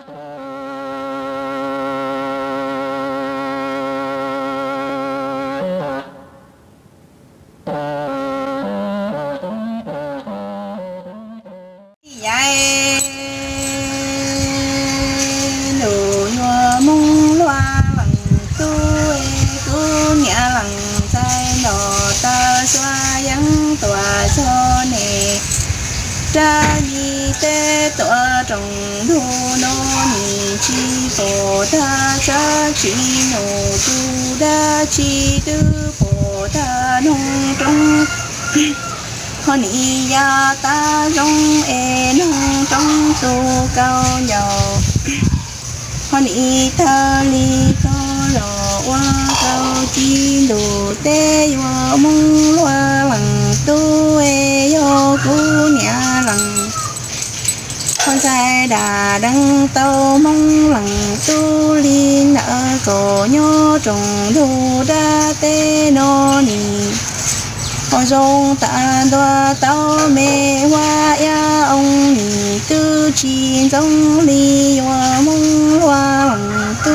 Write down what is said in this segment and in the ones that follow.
cha di tế tọa trong thu nô ni chi phổ tha cha chi nô tu đa chi tư phổ tha nông trong họ ni ya ta rong e nông trong tu cao giàu họ ni tha li to lò qua cao chi đồ tế yo mong loa lằng tu e yo cu nhà lằng con trai đà đăng tàu mong lằng tu liên ở cổ nhô trồng thu đa tê nô nì con rong tạ đoa tao mê hoa ya ông nì tư chi giống li yo mong loa lằng tu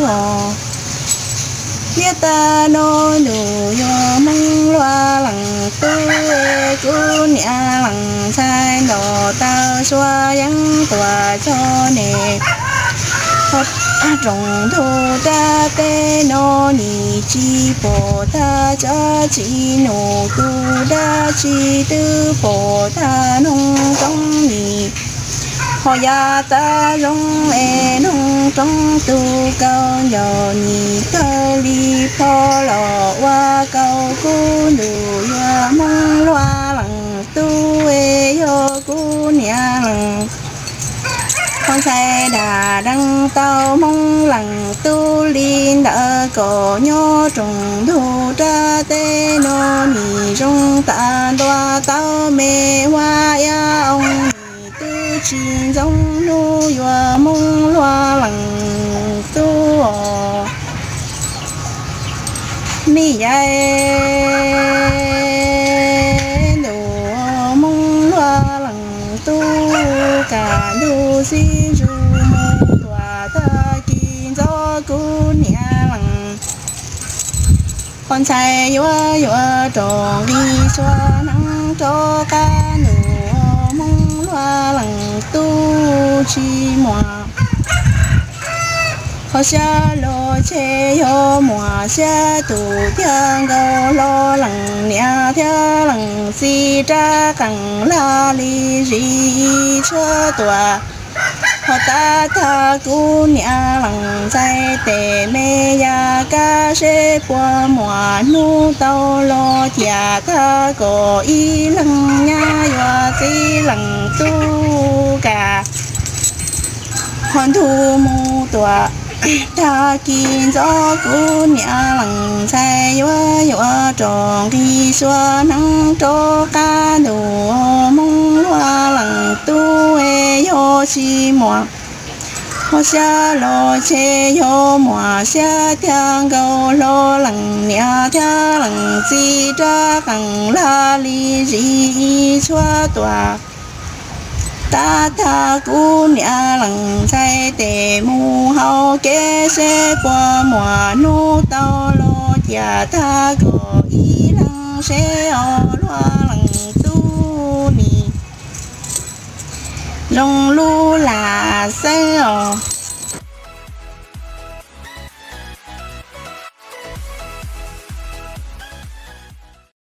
biết ta nô đủ yo mong loa lằng tu e cu nhà lằng sai đồ tao xoa vắng tòa cho nè hót trồng thu ta tê nô nì chi phổ tha cha chi nô tu đa chi tư phổ tha nông trong nì họ ya ta rong e nông trong tu cao nhỏ nhị cao li pho lò qua cao cu đủ ya mong loa lằng tu e yo cu nhà lằng con xe đà đăng tao mong lằng tu liên đỡ cổ nhô trùng thu tra tê nô nì rong tạ đoa tao mê hoa ya ông tư chi giống nu yo mong loa lằng tu mi dạy đủ mong loa lằng tu cả du xin du mong tòa tha kim gió cu nhà lằng con trai yo tròn đi xoa nắng cho ca nụ mong loa lằng tu chi mòa họ xa lo che yo mòa xa tu thiên gao lo lằng nhà thiên lằng si tra cẳng la li ri cho tòa họ ta tha cu nhà lằng say tề mê ya ca se qua mòa nu tao lo tia tha cổ y lằng nha yo si lằng tu cả hoàn thu mu tòa ta kim gió cu nhà lằng say yo tròn đi xoa nắng cho ca đồ mong loa lằng tu e yo chi mòa họ xa lo che yo mòa xa thiên gao lo lằng nhà thiên lằng si tra cẳng la li ri xoa tòa ta tha cu nhà lằng say tề mu hao kế se qua mùa nu tao lo tia tha cổ y lằng se o loa lằng tu nì rong lu là se o